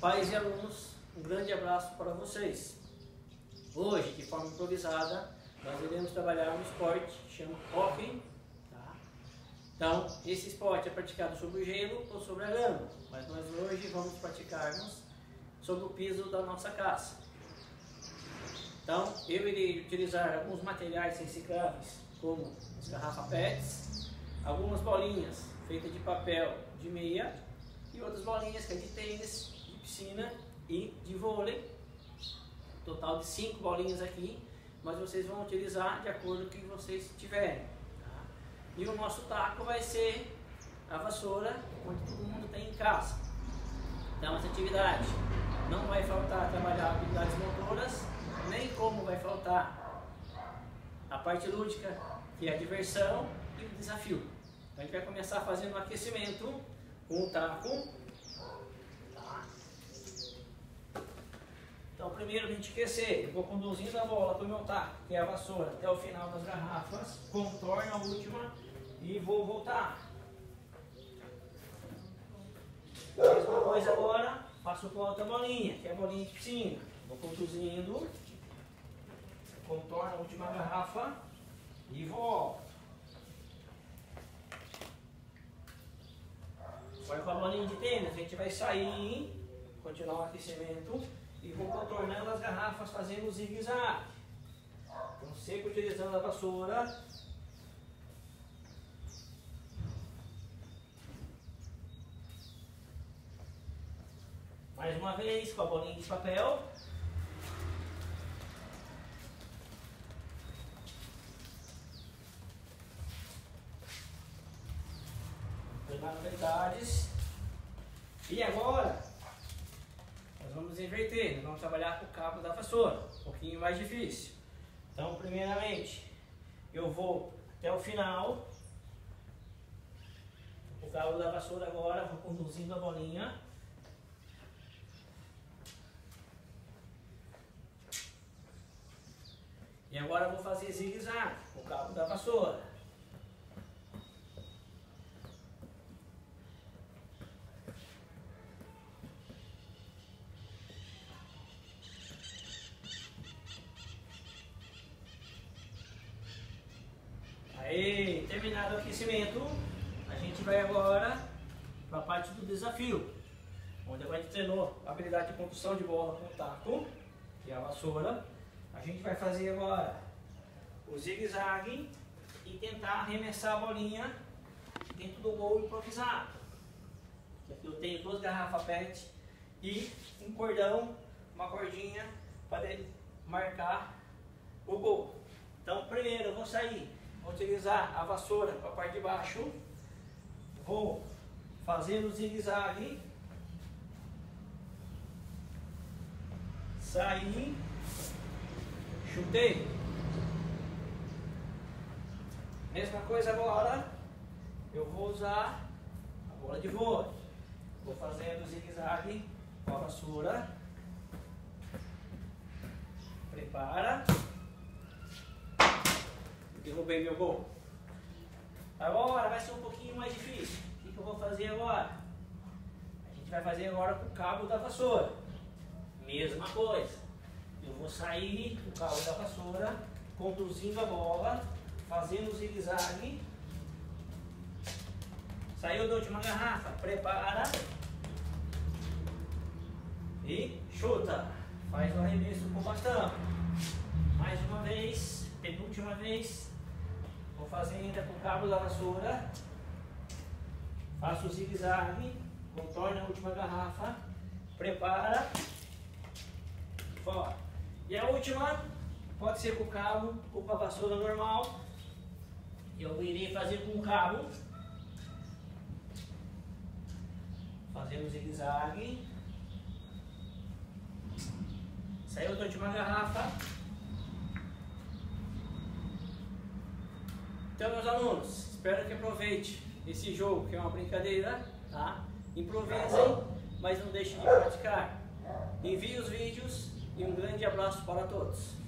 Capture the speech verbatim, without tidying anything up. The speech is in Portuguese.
Pais e alunos, um grande abraço para vocês. Hoje, de forma improvisada, nós iremos trabalhar um esporte que chama hóquei. Tá? Então, esse esporte é praticado sobre o gelo ou sobre a lama, mas nós hoje vamos praticarmos sobre o piso da nossa casa. Então, eu irei utilizar alguns materiais recicláveis, como as garrafas P E Ts, algumas bolinhas feitas de papel de meia e outras bolinhas que é de tênis, de piscina e de vôlei. Total de cinco bolinhas aqui, mas vocês vão utilizar de acordo com o que vocês tiverem. Tá? E o nosso taco vai ser a vassoura, onde todo mundo tem em casa. Então, essa atividade não vai faltar trabalhar habilidades motoras, nem como vai faltar a parte lúdica, que é a diversão e o desafio. Então, a gente vai começar fazendo um aquecimento com o taco. Então, primeiro, a gente aquecer, eu vou conduzindo a bola com o meu taco, que é a vassoura, até o final das garrafas, contorno a última e vou voltar. A mesma coisa agora, faço com a outra bolinha, que é a bolinha de piscina. Vou conduzindo, contorno a última garrafa e volto. Agora com a bolinha de tênis, a gente vai sair, continuar o aquecimento. E vou contornando as garrafas fazendo o zigue-zague. Então, sempre utilizando a vassoura. Mais uma vez com a bolinha de papel. Manualidades. E agora vamos inverter, nós vamos trabalhar com o cabo da vassoura, um pouquinho mais difícil. Então, primeiramente, eu vou até o final, o cabo da vassoura agora, vou conduzindo a bolinha. E agora eu vou fazer zigue-zague com o cabo da vassoura. Aí, terminado o aquecimento, a gente vai agora para a parte do desafio, onde a gente treinou a habilidade de condução de bola com o taco e a vassoura. A gente vai fazer agora o zigue-zague e tentar arremessar a bolinha dentro do gol improvisado. Aqui eu tenho duas garrafas P E T e um cordão, uma cordinha para marcar o gol. Então, primeiro eu vou sair. Vou utilizar a vassoura para a parte de baixo, vou fazendo o zigue-zague, saí, chutei. Mesma coisa agora, eu vou usar a bola de vôlei, vou fazendo o zigue-zague com a vassoura, prepara. Derrubei meu gol. Agora vai ser um pouquinho mais difícil. O que, que eu vou fazer agora? A gente vai fazer agora com o cabo da vassoura. Mesma coisa. Eu vou sair com o cabo da vassoura, conduzindo a bola, fazendo o zigue-zague. Saiu da última garrafa, prepara. E chuta. Faz o arremesso com o bastão. Mais uma vez, penúltima vez. Vou fazer ainda com o cabo da vassoura, faço o zigue-zague, contorno a última garrafa, prepara, fora. E a última pode ser com o cabo ou com a vassoura normal. Eu irei fazer com o cabo, fazendo o zigue-zague, saiu da última garrafa. Então, meus alunos, espero que aproveite esse jogo, que é uma brincadeira, tá? Improvisem, mas não deixem de praticar. Envie os vídeos e um grande abraço para todos.